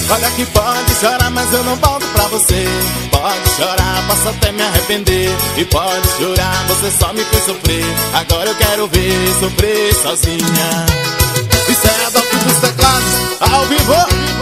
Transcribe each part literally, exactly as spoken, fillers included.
Olha que pode chorar, mas eu não volto pra você. Pode chorar, posso até me arrepender. E pode chorar, você só me fez sofrer. Agora eu quero ver sofrer sozinha. Isso é a Doc dos teclados, ao vivo.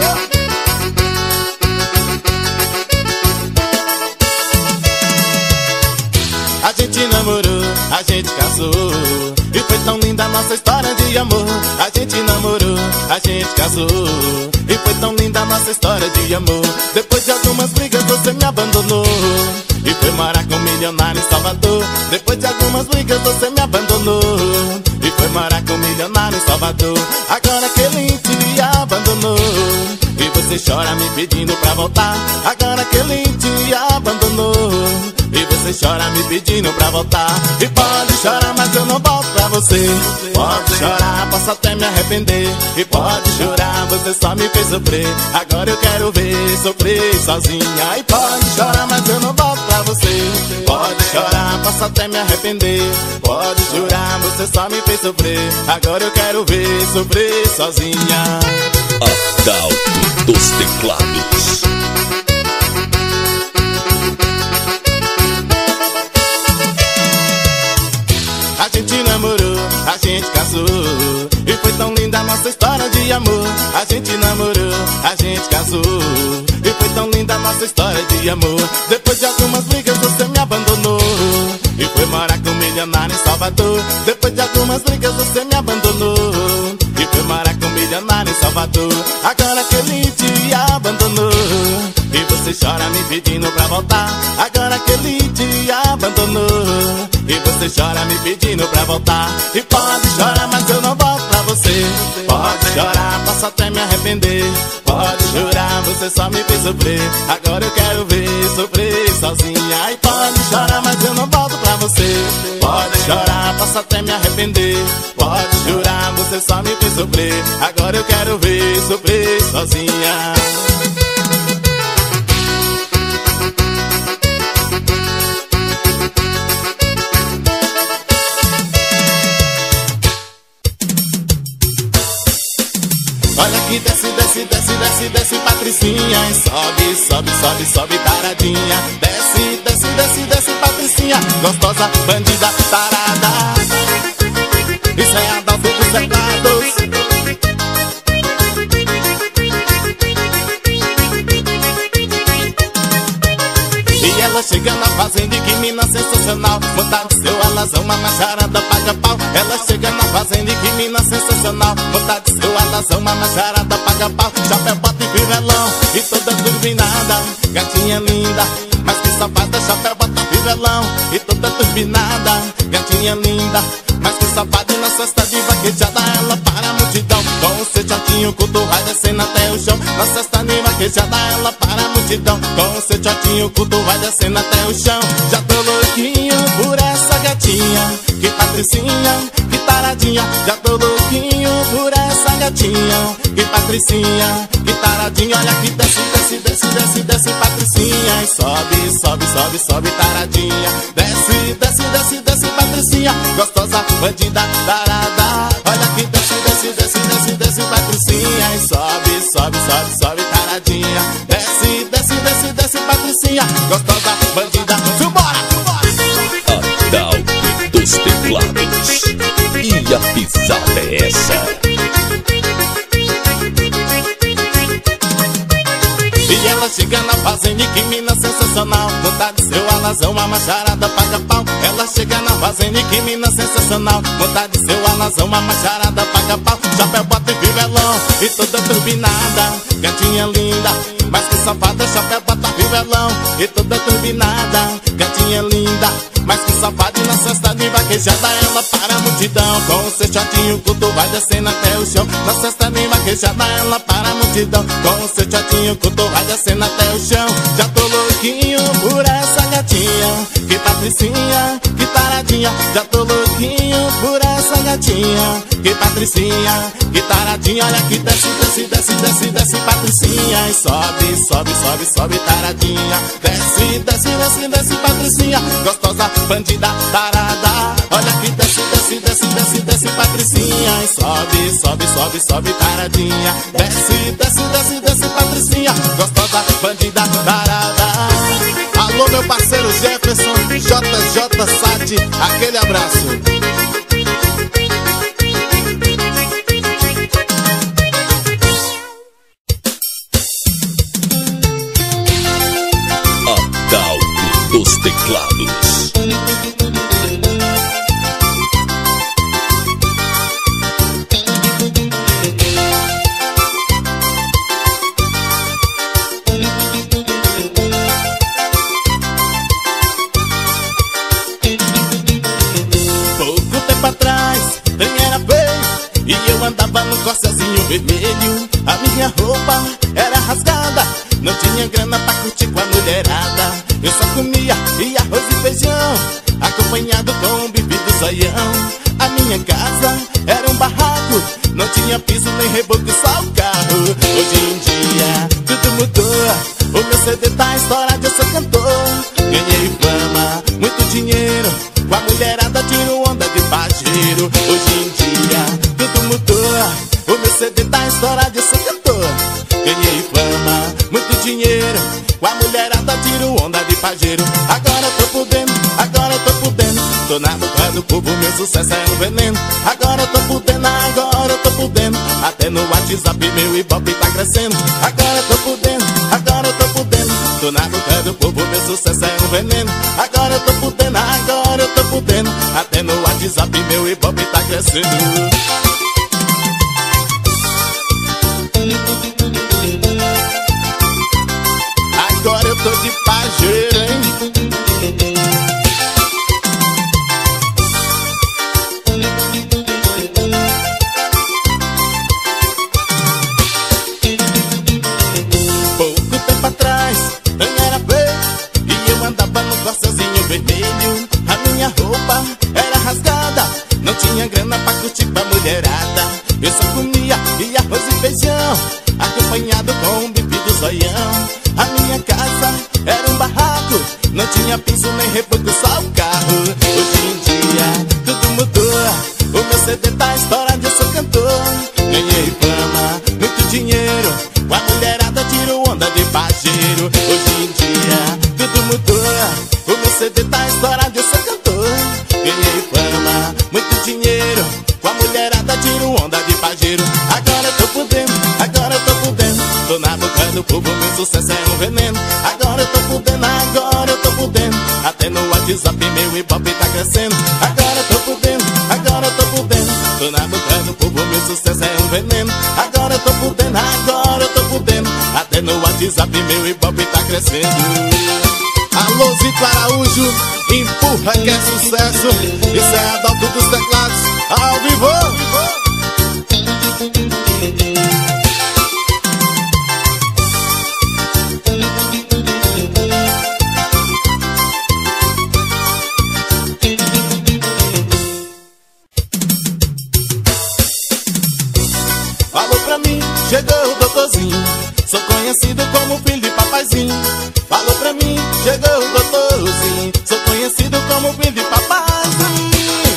A gente namorou, a gente casou, e foi tão linda a nossa história de amor. A gente namorou, a gente casou, e foi tão linda a nossa história de amor. Depois de algumas brigas você me abandonou, e foi morar com um milionário em Salvador. Depois de algumas brigas você me abandonou, e foi morar com um milionário em Salvador. Agora que ele te abandonou, e você chora me pedindo pra voltar. Agora que ele te abandonou, e você chora me pedindo pra voltar. E pode chorar, mas eu não volto pra você. Pode chorar, posso até me arrepender. E pode chorar, você só me fez sofrer. Agora eu quero ver sofrer sozinha. E pode chorar, mas eu não volto pra você. Pode chorar, posso até me arrepender. Pode chorar, você só me fez sofrer. Agora eu quero ver sofrer sozinha. Adalto dos teclados. A gente namorou, a gente casou, e foi tão linda a nossa história de amor. A gente namorou, a gente casou, e foi tão linda a nossa história de amor. Depois de algumas brigas você me abandonou, e foi morar com um milionário em Salvador. Depois de algumas brigas você me abandonou, e foi morar com um milionário em Salvador. Agora que ele te abandonou, e você chora me pedindo pra voltar. Agora que ele te abandonou, e você chora me pedindo pra voltar. E pode chorar, mas eu não volto pra você. Pode chorar, posso até me arrepender. Pode chorar, você só me fez sofrer. Agora eu quero ver sofrer sozinha. E pode chorar, mas eu não volto pra você. Pode chorar, posso até me arrepender. Pode chorar, você só me fez sofrer. Agora eu quero ver sofrer sozinha. Olha que desce, desce, desce, desce, desce, Patricinha. E sobe, sobe, sobe, sobe, taradinha. Desce, desce, desce, desce, Patricinha. Gostosa, bandida, tarada. Isso é a Adalto dos teclados. E ela chega na fazenda e que mina sensacional. Botar no seu alazão, uma macharada paga pau. Ela chega na fazenda e que mina sensacional. Botar no seu alazão, uma macharada paga pau. Chapéu, bota e fivelão, e toda turbinada. Gatinha linda, mas que safada. Chapéu, bota e fivelão, e toda turbinada. Gatinha linda, mas que safada. E na cesta de vaquejada ela para a multidão. Com o seu shortinho curto vai descendo até o chão. Na cesta de vaquejada ela para a multidão. Com o seu shortinho curto vai descendo até o chão. Já tô louquinho por essa gatinha. Que Patricinha, que taradinha. Já tô louquinho por essa gatinha. Que Patricinha, que taradinha. Olha que desce, desce, desce, desce, desce, Patricinha. E sobe, sobe, sobe, sobe, taradinha. Desce, desce, desce, desce, Patricinha. Gostosa, bandida, tarada. Olha que desce, desce, desce, desce, desce, Patricinha. E sobe, sobe, sobe, sobe, taradinha. Desce, desce, desce, desce, Patricinha. Gostosa, bandida, vambora! Adalto dos teclados. E a pisada é essa? E ela chega na fazenda e que mina sensacional. Botar de seu alazão, uma macharada paga pau. Ela chega na fazenda e que mina sensacional. Botar de seu alazão, uma macharada paga pau. Chapéu, bota e fivelão, e toda turbinada. Gatinha linda, mas que safada. Chapéu, bota e fivelão, e toda turbinada. Gatinha linda, mas que safada. E na cesta de vaquejada ela para a multidão. Com o seu shortinho curto vai descendo até o chão. Na cesta de vaquejada ela para a multidão. Com o seu shortinho curto vai descendo até o chão. Já tô louquinho por essa gatinha. gatinha, que patricinha, que taradinha. Já tô louquinho por essa gatinha, que patricinha, que taradinha. Olha que desce, desce, desce, desce, desce, patricinha. E sobe, sobe, sobe, sobe, taradinha. Desce, desce, desce, desce, patricinha. Gostosa, bandida, tarada. Olha que desce, desce, desce, desce, desce, patricinha. E sobe, sobe, sobe, sobe, taradinha. Desce, desce, desce, desce, patricinha. Gostosa, bandida, tarada. Alô, meu parceiro Jefferson, J J Sati, aquele abraço. Adalto dos teclados. Andava no corsazinho vermelho, a minha roupa era rasgada. Não tinha grana pra curtir com a mulherada. Eu só comia e arroz e feijão, acompanhado com um bife do zoião. A minha casa era um barraco, não tinha piso nem reboco, só o carro. Hoje em dia tudo mudou, o meu C D tá estourado, eu sou cantor. Ganhei fama, muito dinheiro, com a mulherada tiro onda de pajeiro. Hoje em dia tudo mudou, o meu C D tá estourado, eu sou cantor. Ganhei fama, muito dinheiro, com a mulherada tiro onda de pajeiro. Agora eu tô podendo, agora eu tô podendo, tô na boca do povo, meu sucesso é um veneno. Agora eu tô podendo, agora eu tô podendo, até no WhatsApp meu ibope tá crescendo. Agora eu tô podendo, agora eu tô podendo, tô na boca do povo, meu sucesso é um veneno. Agora eu tô podendo, agora eu tô podendo, até no WhatsApp meu ibope tá crescendo. Agora eu tô de pajeiro, hein? Pouco tempo atrás eu era feio e eu andava no corsazinho vermelho. A minha roupa era rasgada, não tinha grana pra curtir com a mulherada. Eu só comia e arroz e feijão, acompanhado com um bife do zoião. A minha casa era um barraco, não tinha piso nem reboco, só o carro. Hoje em dia tudo mudou, o meu C D tá estourado, eu sou cantor. Ganhei fama, muito dinheiro, com a mulherada tiro onda de pajeiro. Hoje em dia tudo mudou, o meu C D tá estourado, eu sou cantor. Ganhei fama, muito dinheiro, com a mulherada tiro onda de pajeiro. Agora eu tô podendo, agora eu tô podendo, tô na boca do povo, meu sucesso é um veneno. Agora eu tô podendo, agora eu tô podendo, até no WhatsApp meu ibope tá crescendo. Agora eu tô podendo, agora eu tô podendo, tô na boca do povo, meu sucesso é um veneno. Agora eu tô podendo, agora eu tô podendo, até no WhatsApp meu ibope tá crescendo. Alô, Zito Araújo, empurra que é sucesso. Isso é Adalto dos teclados, ao vivo. Falou pra mim, chegou o doutorzinho, sou conhecido como filho de papaizinho. Falou pra mim, chegou o doutorzinho, sou conhecido como filho de papaizinho.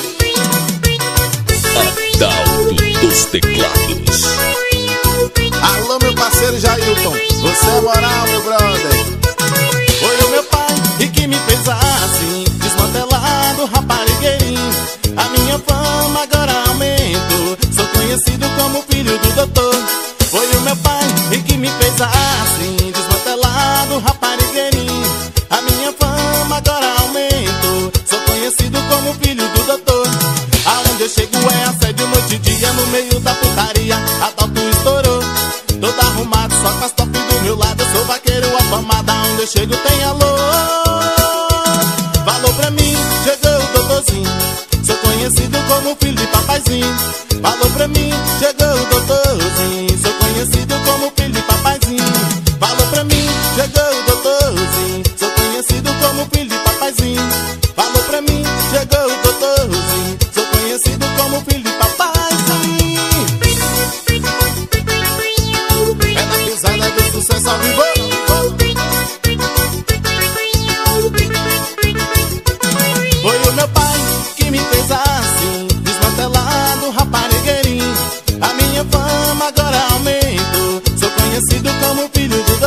Adalto dos teclados. Alô, meu parceiro Jailton, você é moral, meu brother. Foi o meu pai e que me fez assim, desmantelado, raparigueirinho. A minha fama agora aumentou, sou conhecido como filho do doutor. Foi o meu pai e que me fez assim, desmantelado, raparigueirinho. A minha fama agora aumentou, sou conhecido como filho do doutor. Aonde eu chego é assédio noite e dia, no meio da putaria Adalto estourou. Todo arrumado, só com as top do meu lado, eu sou vaqueiro afamado. Aonde eu chego tem alô. Falou pra mim, chegou o doutorzinho, sou conhecido como filho de papaizinho. Falou pra mim, chegou o doutorzinho, sou conhecido como filho de papaizinho. Falou pra mim, chegou o doutorzinho, sou conhecido como filho de papaizinho.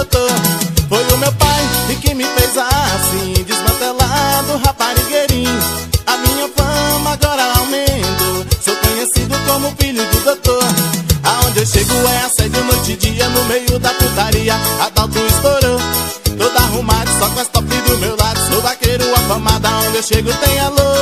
doutor. Foi o meu pai e que me fez assim, desmantelado, raparigueirinho. A minha fama agora aumentou, sou conhecido como filho do doutor. Aonde eu chego é assédio noite e dia, no meio da putaria Adalto estourou, todo arrumado, só com as top do meu lado. Sou vaqueiro afamado, aonde eu chego tem alô.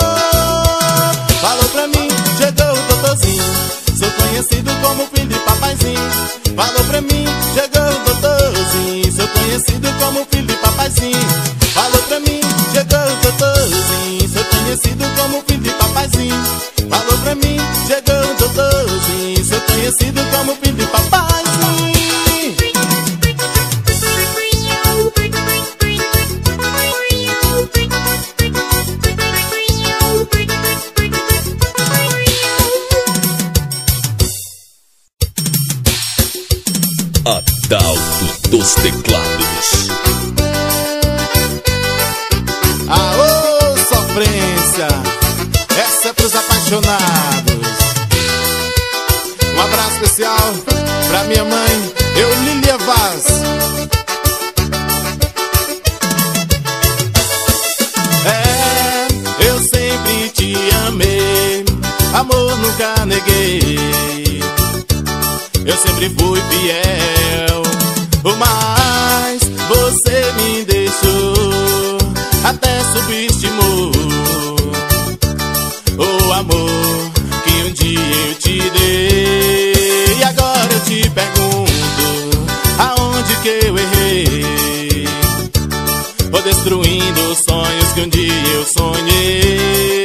Falou pra mim, chegou o doutorzinho, sou conhecido como filho de papaizinho. Falou pra mim, chegou o doutorzinho, sou conhecido como filho de papaizinho. Falou pra mim, chegou o doutorzinho, sou conhecido como filho de papaizinho. Falou pra mim, chegou o doutorzinho, sou conhecido como filho de papaizinho. Adalto dos teclados. Aô, sofrência, essa é pros apaixonados. Um abraço especial pra minha mãe, Eulilia Vaz. É, eu sempre te amei, amor nunca neguei. Eu sempre fui fiel, mas você me deixou, até subestimou o amor que um dia eu te dei. E agora eu te pergunto, aonde que eu errei? Vou destruindo os sonhos que um dia eu sonhei.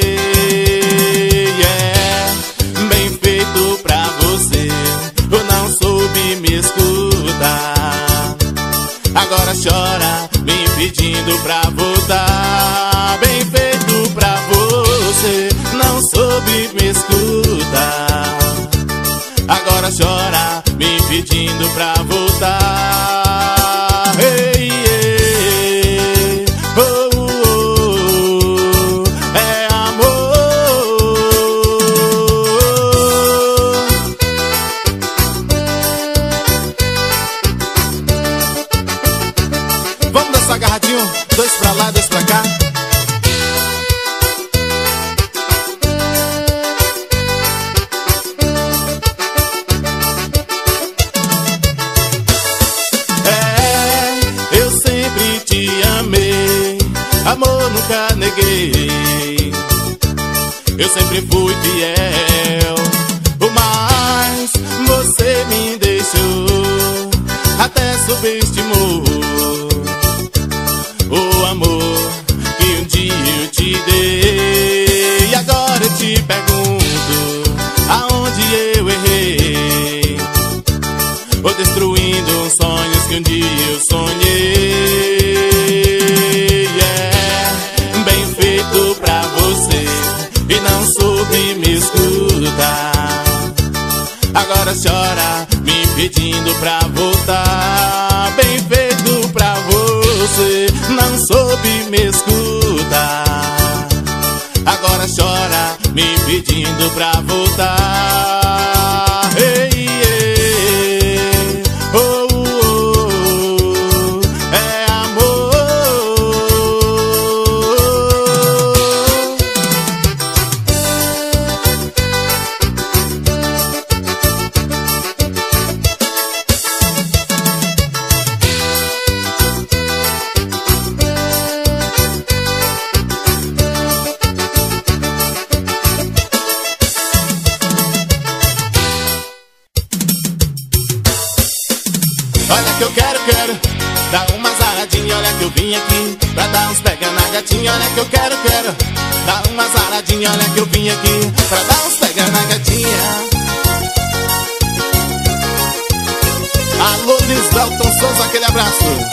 É, bem feito pra você, eu não soube me escutar. Agora chora, me pedindo pra voltar. Bem feito pra você, não soube me escutar. Agora chora, me pedindo pra voltar. Ei, ei, oh, oh, oh, é amor. Vamos dançar agarradinho, dois pra lá, dois pra cá. Amor nunca neguei, eu sempre fui fiel, mas você me deixou, até subestimou o amor que um dia eu te dei. E agora eu te pergunto, aonde eu errei? Vou destruindo os sonhos que um dia eu sonhei. Pra você e não soube me escutar. Agora chora, me pedindo pra voltar. Bem feito pra você, não soube me escutar. Agora chora, me pedindo pra voltar. Ei, ei, oh, oh, oh, é amor. Olha que eu quero, quero dar uma zaradinha. Olha que eu vim aqui pra dar uns pega na gatinha. Olha que eu quero, quero dar uma zaradinha. Olha que eu vim aqui pra dar uns pega na gatinha. Alô, Lisvelton Souza, aquele abraço.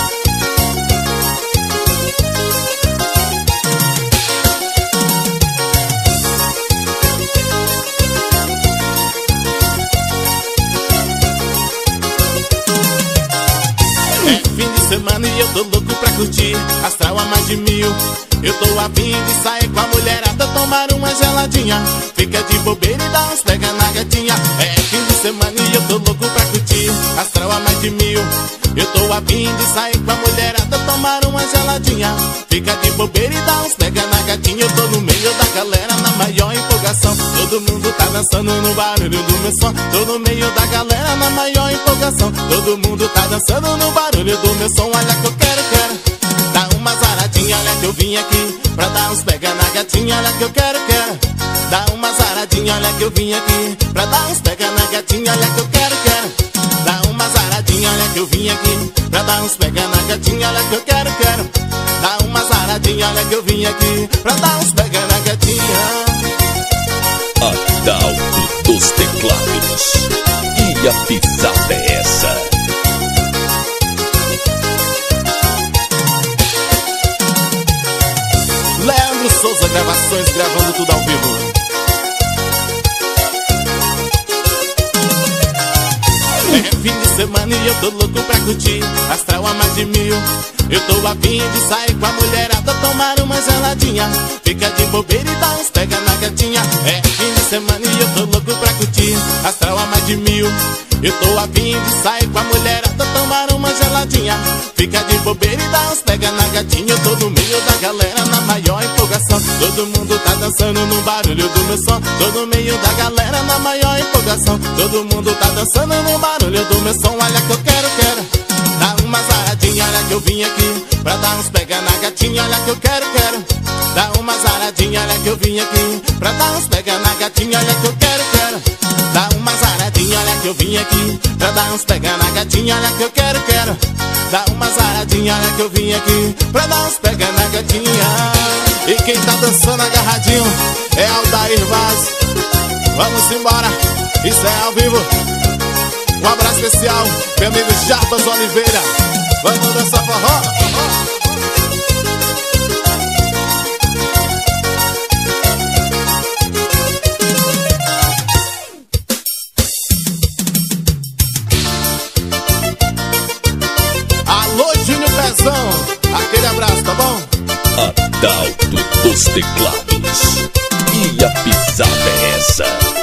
É fim de semana e eu tô louco pra curtir, astral a mais de mil. Eu tô a fim de sair com a mulherada, tomar uma geladinha. Fica de bobeira e dá uns pega na gatinha. É fim de semana e eu tô louco pra curtir, astral a mais de mil. Eu tô a fim de sair com a mulherada, tomar uma geladinha. Fica de bobeira e dá uns pega na gatinha. Eu tô no meio da galera na maior empolgação. Todo mundo tá dançando no barulho do meu som. Tô no meio da galera na maior empolgação. Todo mundo tá dançando no barulho do meu som. Olha que eu quero, quero dar uma zaradinha. Olha que eu vim aqui pra dar uns pega na gatinha. Olha que eu quero, quero dar uma zaradinha. Olha que eu vim aqui pra dar uns pega na gatinha. Olha que eu quero, quero dar uma zaradinha. Olha que eu vim aqui pra dar uns pega na gatinha. Olha que eu quero, quero dar uma zaradinha. Olha que eu vim aqui pra dar uns pega na gatinha. Adalto dos teclados. E a pisada é essa? Leandro Souza Gravações, gravando tudo ao vivo. É fim de semana e eu tô louco pra curtir, astral a mais de mil. Eu tô a fim de sair com a mulherada, tomar uma geladinha. Fica de bobeira e dá uns pega na gatinha. É fim de semana e eu tô louco pra curtir, astral a mais de mil. Eu tô a fim de sair com a mulherada, tomar uma geladinha. Fica de bobeira e dá uns pega na gatinha. Eu tô no meio da galera na maior empolgação. Todo mundo tá dançando no barulho do meu som. Tô no meio da galera na maior empolgação. Todo mundo tá dançando no barulho do meu som. Olha que eu quero, quero dar uma zaradinha. Olha que eu vim aqui pra dar uns pega na gatinha. Olha que eu quero, quero dar uma zaradinha. Olha que eu vim aqui pra dar uns pega na gatinha. Olha que eu quero, quero dar uma zaradinha. Olha que eu vim aqui pra dar uns pega na gatinha. Olha que eu quero, quero dar uma zaradinha. Olha que eu vim aqui pra dar uns pega na gatinha. E quem tá dançando agarradinho é Aldair Vaz. Vamos embora, isso é ao vivo. Um abraço especial, meu amigo Jarbas Oliveira. Vamos dançar forró. Alô, Júnior Pezão, aquele abraço, tá bom? Adalto dos teclados. E a pisada é essa?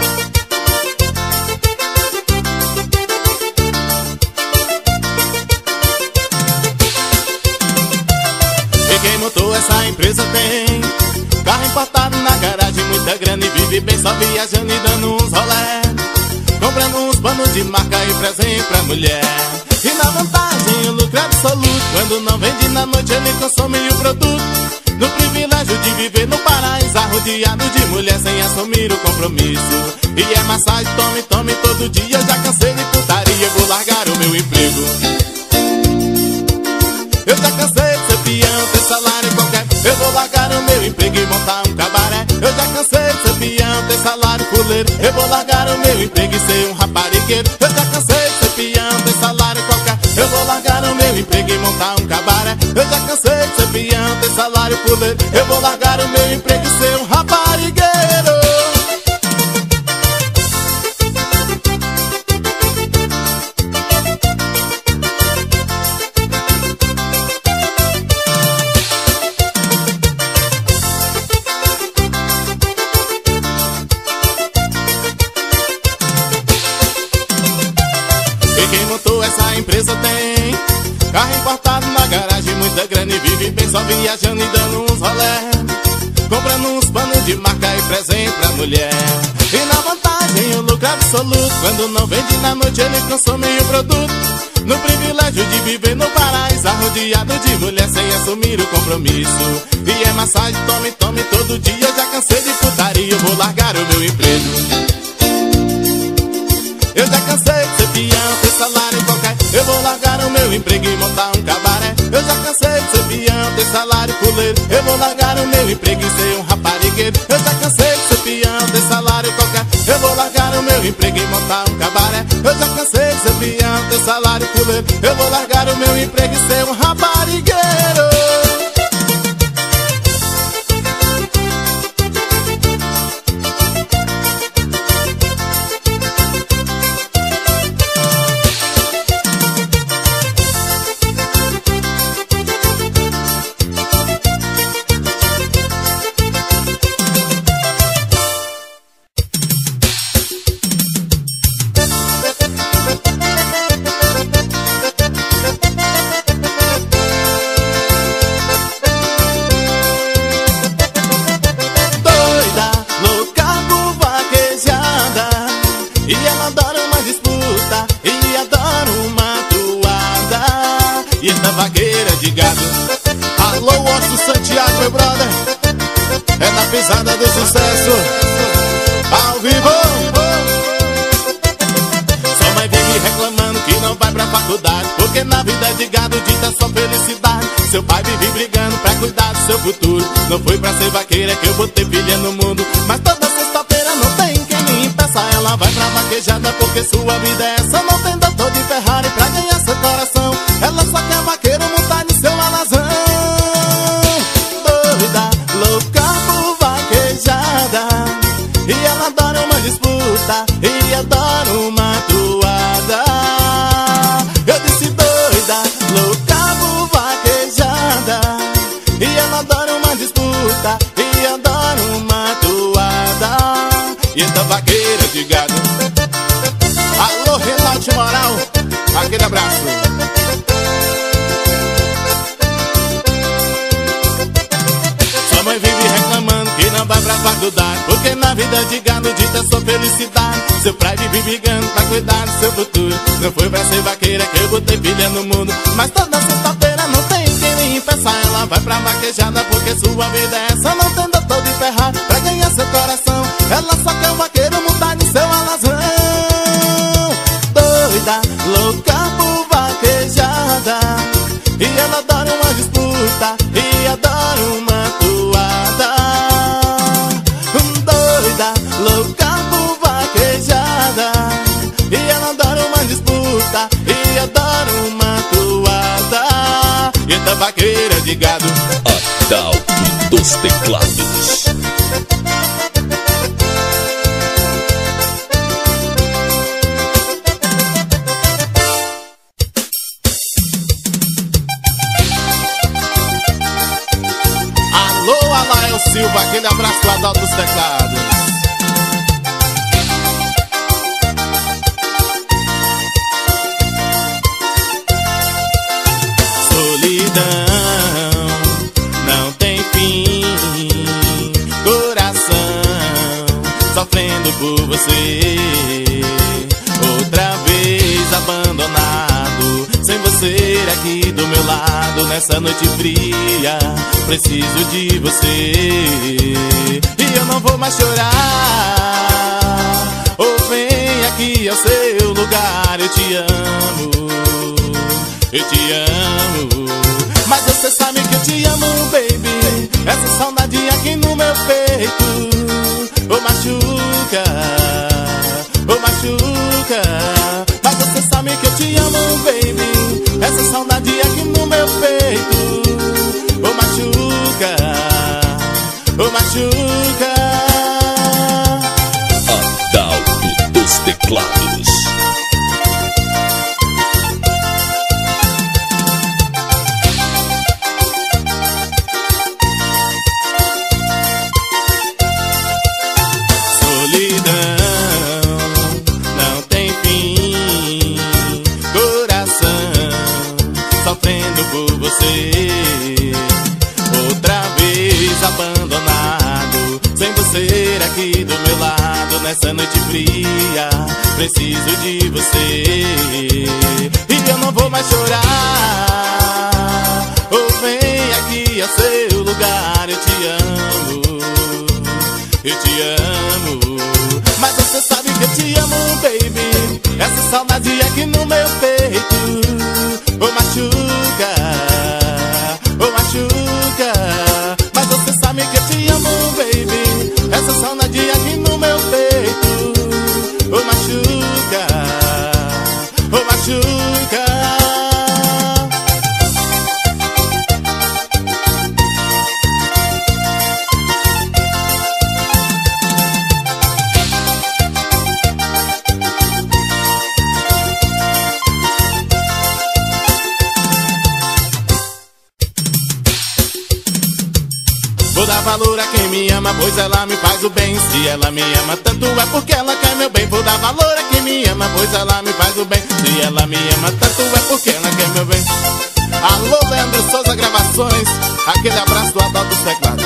Quem montou essa empresa tem carro importado na garagem, muita grana e vive bem só viajando e dando uns rolé, comprando uns panos de marca e presente pra mulher. E na vantagem o lucro absoluto, quando não vende na noite ele consome o produto. No privilégio de viver no paraíso, arrodeado de mulher sem assumir o compromisso. E é massagem, tome, tome todo dia. Eu já cansei de putaria, vou largar o meu emprego. Eu já cansei de ser peão, ter salário qualquer. Eu vou largar o meu emprego e montar um cabaré. Eu já cansei de ser peão, ter salário fuleiro. Eu vou largar o meu emprego e ser um raparigueiro. Eu já cansei de ser peão, ter salário qualquer. Eu vou largar o meu emprego e montar um cabaré. Eu já cansei de ser peão, ter salário fuleiro. Eu vou largar o meu emprego e ser um raparigueiro. Essa empresa tem carro importado na garagem, muita grana e vive bem só viajando e dando uns rolé, comprando uns panos de marca e presente pra mulher. E na vantagem o lucro absoluto, quando não vende na noite ele consome o produto. No privilégio de viver no paraíso, arrodeado de mulher sem assumir o compromisso. E é massagem, tome, tome todo dia. Eu já cansei de putaria, eu vou largar o meu emprego. Eu já cansei de ser peão, ter salário qualquer. Eu vou largar o meu emprego e montar um cabaré. Eu já cansei de ser peão, ter salário fuleiro. Eu vou largar o meu emprego e ser um raparigueiro. Eu já cansei de ser peão, ter salário qualquer. Eu vou largar o meu emprego e montar um cabaré. Eu já cansei de ser peão, ter salário fuleiro. Eu vou largar o meu emprego e ser um raparigueiro. vaqueira de gado. Alô, Osso Santiago, meu brother, é da pisada do sucesso, ao vivo. Sua mãe vive reclamando que não vai pra faculdade, porque na vida de gado dita só felicidade. Seu pai vive brigando pra cuidar do seu futuro. Não foi pra ser vaqueira que eu botei filha no mundo, mas toda sexta-feira não tem quem me impeça. Ela vai pra vaquejada porque sua vida é essa. Não tem doutor de Ferrari pra ganhar seu coração. Ela só quer vaqueiro montar em seu alazão. Doida, louca por vaquejada, e ela adora uma disputa, e adora uma toada. Eu disse doida, louca por vaquejada, e ela adora uma disputa, e adora uma toada. E essa vaqueira de gado. Alô, Renato Moral, aquele abraço. Sua mãe vive reclamando que não vai pra faculdade, porque na vida de gado dita sua felicidade. Seu pai vive brigando pra cuidar do seu futuro. Não foi pra ser vaqueira que eu botei filha no mundo, mas toda sexta-feira não tem quem me impeça. Ela vai pra vaquejada porque sua vida é essa. Não tem doutor de Ferrari pra ganhar seu coração. Ela só quer um vaqueiro montar em seu alazão. Doida, louca por vaquejada, e ela adora uma disputa, e adora uma toada. Doida, louca por vaquejada, e ela adora uma disputa, e adora uma toada. E essa vaqueira de gado. Adalto dos teclados. Alô, Alael Silva, aquele abraço do Adalto dos teclados. Solidão não tem fim, coração sofrendo por você. Outra vez abandonado, sem você aqui do meu lado. Nessa noite fria, preciso de você, e eu não vou mais chorar. Ou vem aqui ao seu lugar. Eu te amo, eu te amo, mas você sabe que eu te amo, baby. Essa saudade aqui no meu peito, oh machuca, oh machuca. Mas você sabe que eu te amo, baby. Essa saudade aqui no meu peito, oh machuca, oh machuca. Adalto dos teclados. Outra vez abandonado, sem você aqui do meu lado. Nessa noite fria, preciso de você, e eu não vou mais chorar. Ou vem aqui ao seu lugar. Eu te amo, eu te amo, mas você sabe que eu te amo, baby. Essa saudade aqui no meu peito, oh machuca, oh machuca. Mas você sabe que eu te amo, baby. Essa saudade aqui no meu peito, oh machuca, oh machuca. Vou dar valor a quem me ama, pois ela me faz o bem. Se ela me ama tanto é porque ela quer meu bem. Vou dar valor a quem me ama, pois ela me faz o bem. Se ela me ama tanto é porque ela quer meu bem. Alô, Leandro Souza Gravações, aquele abraço do Adalto dos teclados.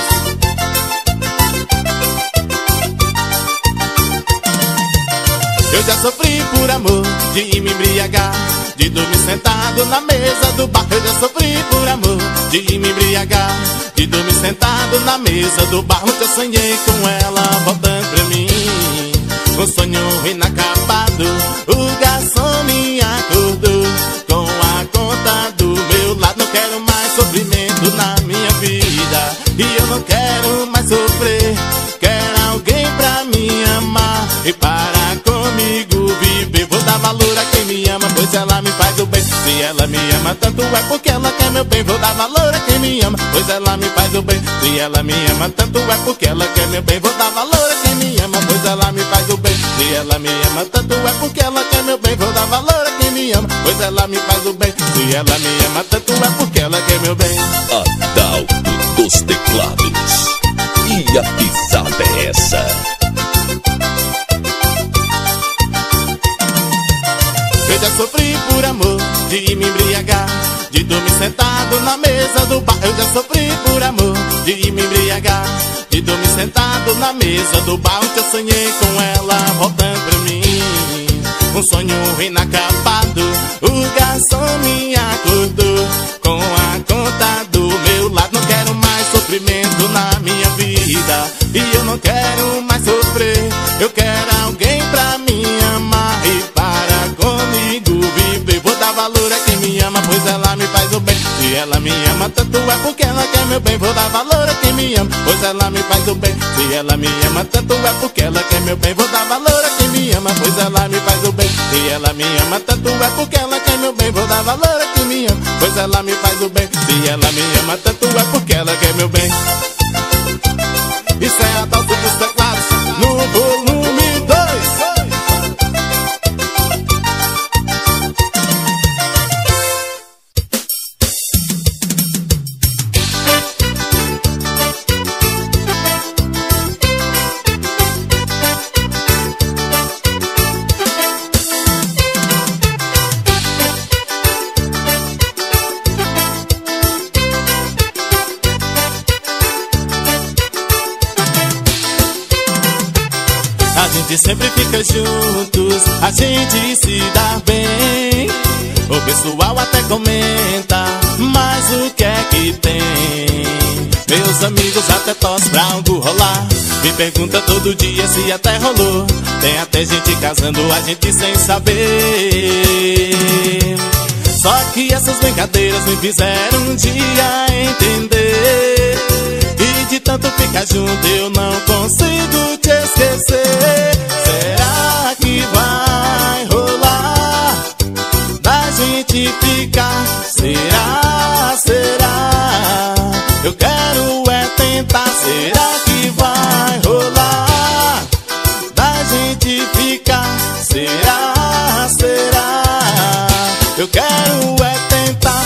Eu já sofri por amor de me embriagar, de dormir sentado na mesa do bar. Eu já sofri por amor de me embriagar, de dormir sentado na mesa do bar. Onde eu sonhei com ela voltando pra mim, um sonho inacabado. O garçom me acordou com a conta do meu lado. Não quero mais sofrimento na minha vida, e eu não quero mais sofrer. Quero alguém pra me amar e para comigo viver. Vou dar valor a quem me ama, pois ela me faz o bem. Se ela me ama tanto é porque ela quer meu bem. Vou dar valor a quem me ama, pois ela me faz o bem. Se ela me ama tanto é porque ela quer meu bem. Vou dar valor a quem me ama, pois ela me faz o bem. Se ela me ama tanto é porque ela quer meu bem. Vou dar valor a quem me ama, pois ela me faz o bem. Se ela me ama tanto é porque ela quer meu bem. Adalto dos teclados. E a pisada é essa? Eu já sofri por amor de me embriagar, de dormir sentado na mesa do bar. Eu já sofri por amor de me embriagar, de dormir sentado na mesa do bar. Onde eu sonhei com ela voltando pra mim, um sonho inacabado. O garçom me acordou com a conta do meu lado. Não quero mais sofrimento na minha vida, e eu não quero mais sofrer. Eu quero alguém pra me amar e para comigo viver. Vou dar valor a quem me ama, pois ela me faz o bem. Se ela me ama tanto é porque ela quer meu bem. Vou dar valor a quem me ama, pois ela me faz o bem. Se ela me ama tanto é porque ela quer meu bem. Vou dar valor a quem me ama, pois ela me faz o bem. Se ela me ama tanto é porque ela quer meu bem. Vou dar valor a quem me ama, pois ela me faz o bem. Se ela me ama tanto é porque ela quer meu bem. Isso é Adalto dos teclados no volume dois. A gente sempre fica juntos, a gente se dá bem. O pessoal até comenta, mas o que é que tem? Meus amigos até torcem pra algo rolar, me pergunta todo dia se até rolou. Tem até gente casando, a gente sem saber. Só que essas brincadeiras me fizeram um dia entender, e de tanto ficar junto eu não consigo te esquecer. Será que vai rolar da gente ficar? Será, será? Eu quero é tentar. Será que vai rolar da gente ficar? Será, será? Eu quero é tentar.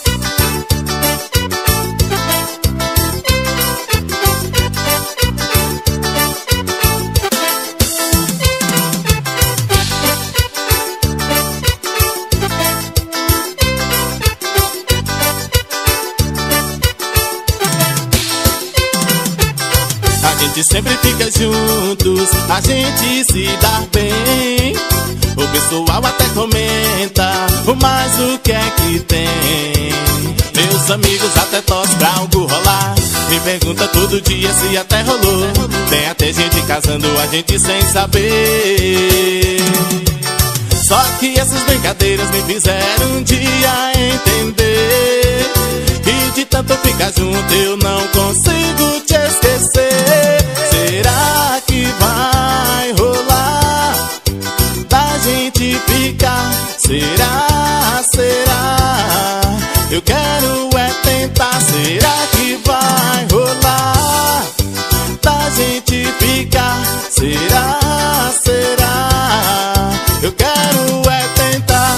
A gente sempre fica juntos, a gente se dá bem. O pessoal até comenta, mas o que é que tem? Meus amigos até torcem pra algo rolar, me pergunta todo dia se até rolou. Tem até gente casando, a gente sem saber. Só que essas brincadeiras me fizeram um dia entender, e de tanto ficar junto eu não consigo te esquecer. Será que vai rolar da gente ficar? Será, será? Eu quero é tentar. Será que vai rolar da gente ficar? Será, será? Eu quero é tentar.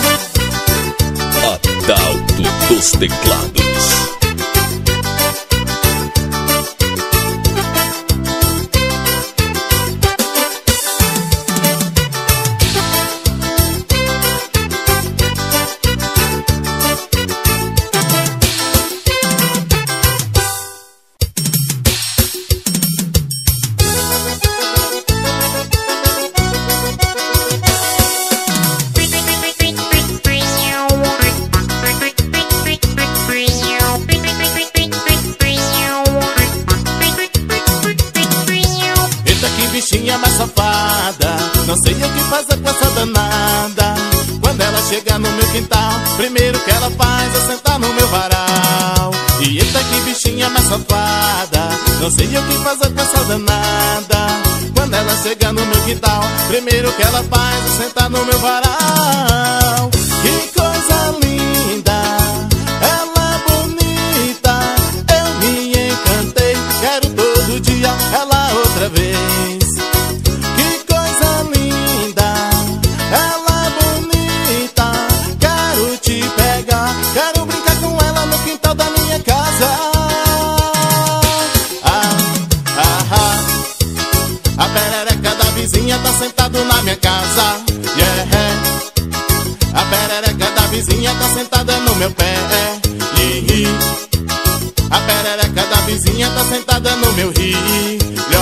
Adalto dos teclados. danada. Quando ela chega no meu quintal, primeiro que ela faz é sentar no meu varal. E eita que bichinha mais safada, não sei o que fazer com essa danada. Quando ela chega no meu quintal, primeiro que ela faz é sentar no meu varal. Que coisa linda, ela é bonita, eu me encantei, quero todo dia ela outra vez. Que coisa linda, ela é bonita, quero te pegar, quero brincar com ela no quintal da minha casa. Ah, ah, ah. A perereca da vizinha tá sentado na minha casa, yeah. A perereca da vizinha tá sentada no meu pé, yeah. A perereca da vizinha tá sentada no meu rio.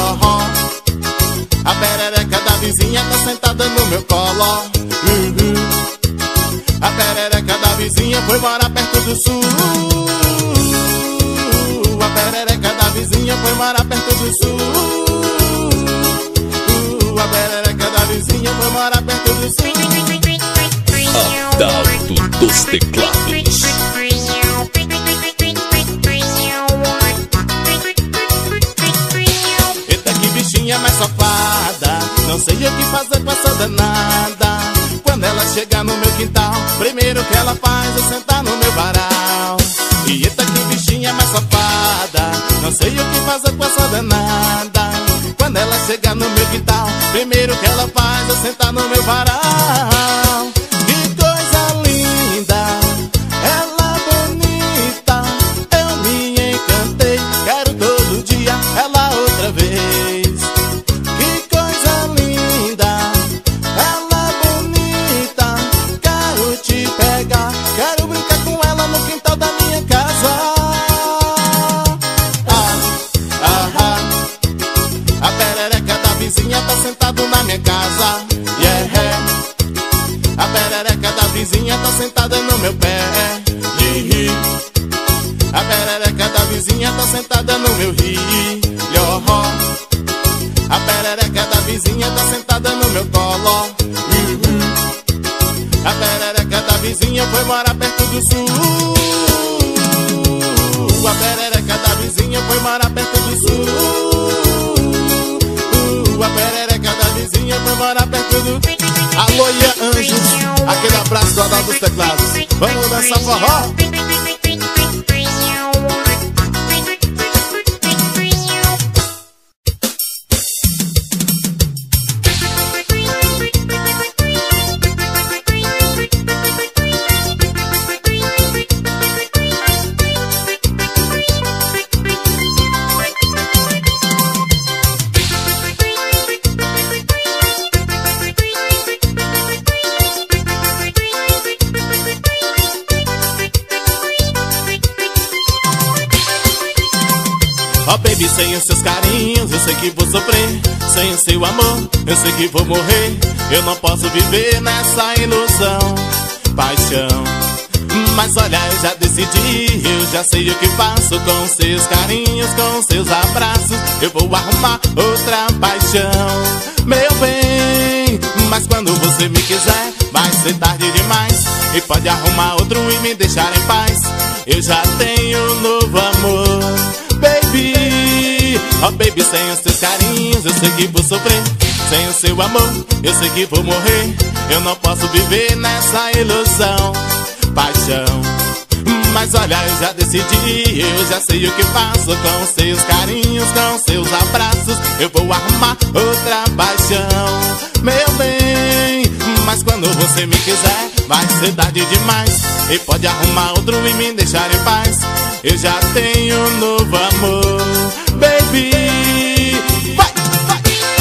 A perereca da vizinha tá sentada no meu colo. Uhum. A perereca da vizinha foi morar perto do sul. A perereca da vizinha foi morar perto do sul. A perereca da vizinha foi morar perto do sul. Adalto dos Teclados. Eita que bichinha mais safada, não sei o que fazer com essa danada. Quando ela chega no meu quintal, primeiro que ela faz é sentar no meu varal. E eita que bichinha mais safada, não sei o que fazer com essa danada. Quando ela chega no meu quintal, primeiro que ela faz é sentar no meu varal. Que coisa linda, ela bonita, eu me encantei, quero todo dia ela outra vez. Que coisa linda, ela bonita, quero te pegar, quero brincar com ela no quintal da minha casa. Ah, ah, ah. A perereca da vizinha tá sentado na minha casa, yeah. A perereca da vizinha tá sentada no meu pé, yeah. A perereca da vizinha tá sentada no meu rio. A perereca da vizinha tá sentada no meu colo. Uhum. A perereca da vizinha foi morar perto do sul. A perereca da vizinha foi morar perto do sul. A perereca da vizinha foi morar perto do... Alô, Ian Anjos, aquele abraço do Adalto dos Teclados. Vamos dançar forró? Oh baby, sem os seus carinhos eu sei que vou sofrer. Sem o seu amor eu sei que vou morrer. Eu não posso viver nessa ilusão, paixão. Mas olha, eu já decidi, eu já sei o que faço. Com seus carinhos, com seus abraços, eu vou arrumar outra paixão, meu bem. Mas quando você me quiser, vai ser tarde demais. E pode arrumar outro e me deixar em paz. Eu já tenho um novo amor, baby. Oh baby, sem os teus carinhos eu sei que vou sofrer. Sem o seu amor eu sei que vou morrer. Eu não posso viver nessa ilusão, paixão. Mas olha, eu já decidi, eu já sei o que faço. Com seus carinhos, com seus abraços, eu vou arrumar outra paixão, meu bem. Mas quando você me quiser, vai ser tarde demais. E pode arrumar outro e me deixar em paz. Eu já tenho um novo amor, baby. Vai, vai.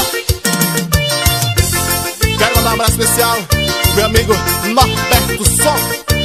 Quero mandar um abraço especial, meu amigo Norberto Sol.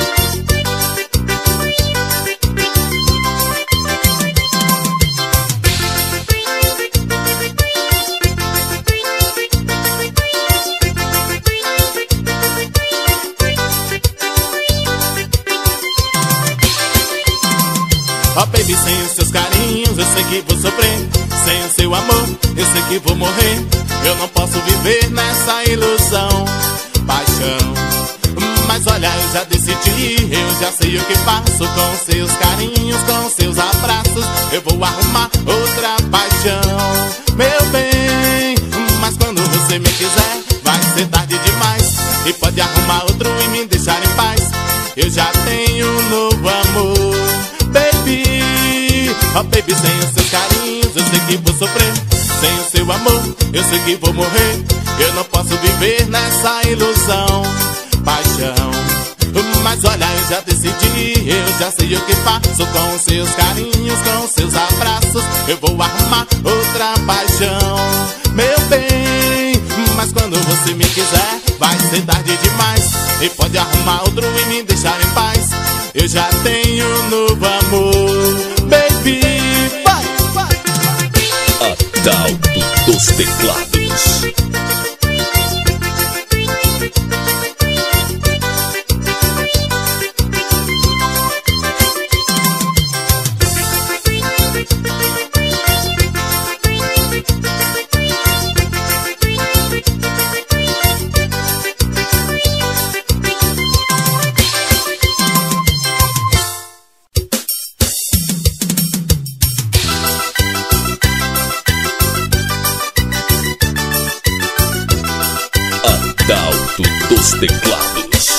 Oh baby, sem os seus carinhos eu sei que vou sofrer. Sem o seu amor eu sei que vou morrer. Eu não posso viver nessa ilusão, paixão. Mas olha, eu já decidi, eu já sei o que faço. Com seus carinhos, com seus abraços, eu vou arrumar outra paixão, meu bem. Mas quando você me quiser, vai ser tarde demais, e pode arrumar outro e me deixar em paz. Eu já tenho um novo amor, baby. Oh baby, sem os seus carinhos eu sei que vou sofrer. Sem o seu amor eu sei que vou morrer. Eu não posso viver nessa ilusão, paixão. Mas olha, eu já decidi, eu já sei o que faço. Com os seus carinhos, com os seus abraços, eu vou arrumar outra paixão, meu bem. Mas quando você me quiser, vai ser tarde demais, e pode arrumar outro e me deixar em paz. Eu já tenho um novo amor, baby. Vai, vai. Adalto dos Teclados. Adalto dos Teclados.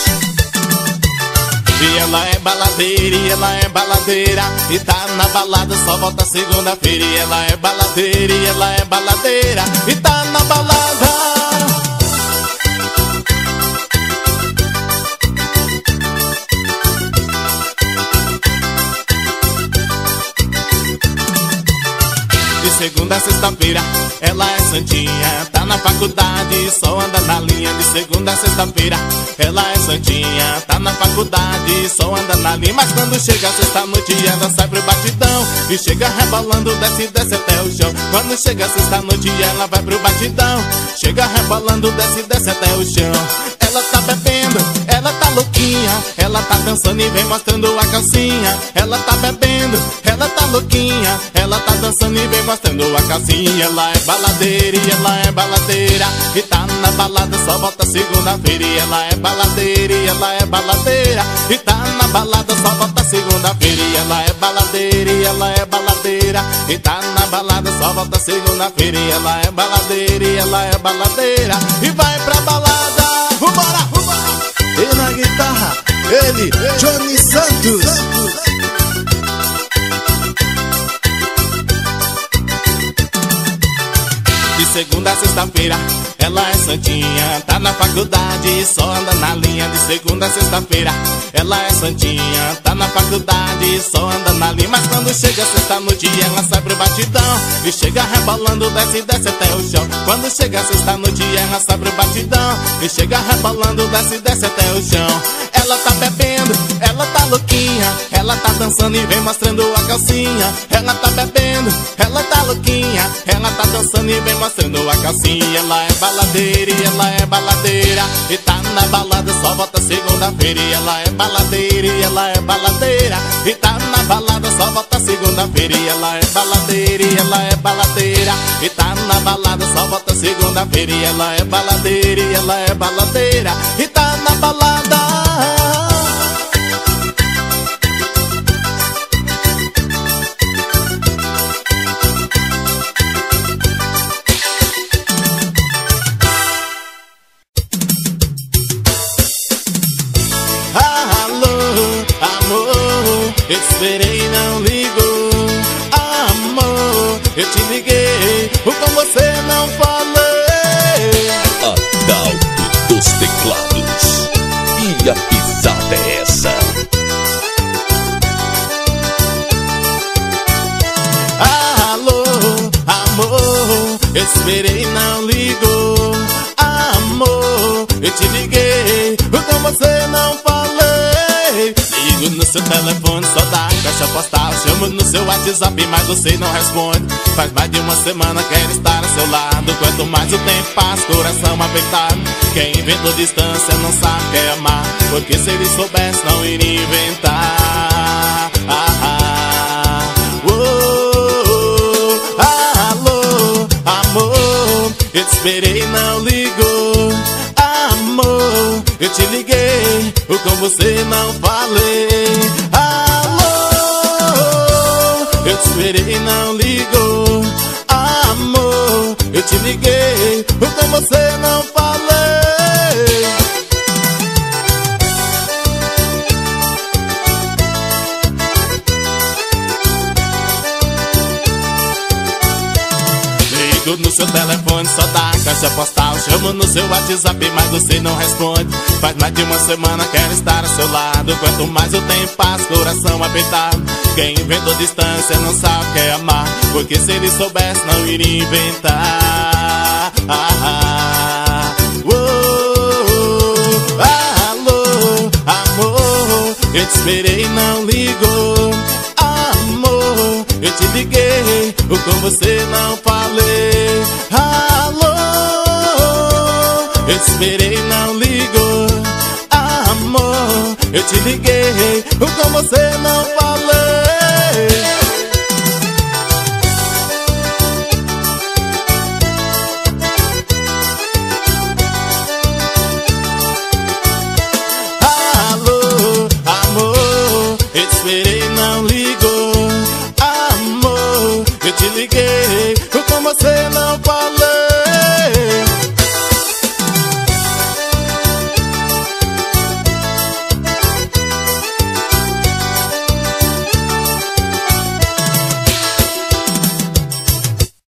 E ela é baladeira, e ela é baladeira, e tá na balada, só volta segunda-feira. E ela é baladeira, e ela é baladeira, e tá na balada. De segunda a sexta-feira, ela é santinha, tá na faculdade, só anda na linha. De segunda a sexta-feira, ela é santinha, tá na faculdade, só anda na linha. Mas quando chega a sexta-noite, ela sai pro batidão, e chega rebolando, desce, desce até o chão. Quando chega a sexta-noite, ela vai pro batidão, chega rebolando, desce, desce até o chão. Ela tá bebendo, ela tá louquinha, ela tá dançando e vem mostrando a calcinha. Ela tá bebendo, ela tá louquinha, ela tá dançando e vem mostrando a calcinha. Ela é baladeira, e ela é baladeira, e tá na balada, só volta segunda-feira. E ela é baladeira, e ela é baladeira, e tá na balada, só volta segunda-feira. E ela é baladeira, e ela é baladeira, e tá na balada, só volta segunda-feira. E ela é baladeira, e ela é baladeira, e vai pra balada. Vambora, vambora! E na guitarra, ele, Johnny Santos. De segunda a sexta-feira, ela é santinha, tá na faculdade, só anda na linha. De segunda a sexta-feira, ela é santinha, tá na faculdade, só anda na linha. Mas quando chega sexta-noite, ela sai pro batidão, e chega rebolando, desce, desce até o chão. Quando chega sexta-noite, ela sai pro batidão, e chega rebolando, desce, desce até o chão. Ela tá bebendo, ela tá louquinha, ela tá dançando e vem mostrando a calcinha. Ela tá bebendo, ela tá louquinha, ela tá dançando e vem mostrando a calcinha. Ela é baladeira, e ela é baladeira, e tá na balada, só volta segunda-feira. E ela é baladeira, e ela é baladeira, e tá na balada, só volta segunda-feira. E ela é baladeira, e ela é baladeira, e tá na balada, só volta segunda-feira. E ela é baladeira, e ela é baladeira, e tá na balada. Eu te esperei, não ligou. Amor, eu te liguei, o com você não falei. Adalto dos Teclados. E a pisada é essa? Alô, amor, eu te esperei, não ligou. Amor, eu te liguei, o com você não falei. Ligo no seu telefone, só dá caixa postal. Chamo no seu WhatsApp, mas você não responde. Faz mais de uma semana, quero estar ao seu lado. Quanto mais o tempo passa, coração apertado. Quem inventou distância não sabe que é amar, porque se ele soubesse não iria inventar. Ah, ah, oh, ah, alô, amor, eu te esperei, não ligou. Amor, com você não falei. Alô, eu te esperei e não ligou. Amor, eu te liguei, com você não falei. Ligo no seu telefone, só dá a caixa postal. Chamo no seu WhatsApp, mas você não responde. Faz mais de uma semana, quero estar ao seu lado. Quanto mais eu tenho paz, coração apertado. Quem inventou distância não sabe o que é amar, porque se ele soubesse não iria inventar. Ah, ah, oh, oh, alô, amor, eu te esperei e não ligou. Amor, eu te liguei, com você não falei. Alô, eu te esperei e não ligou. Amor, eu te liguei, com você não falei. Alô, amor, eu te esperei e não ligou. Amor, eu te liguei,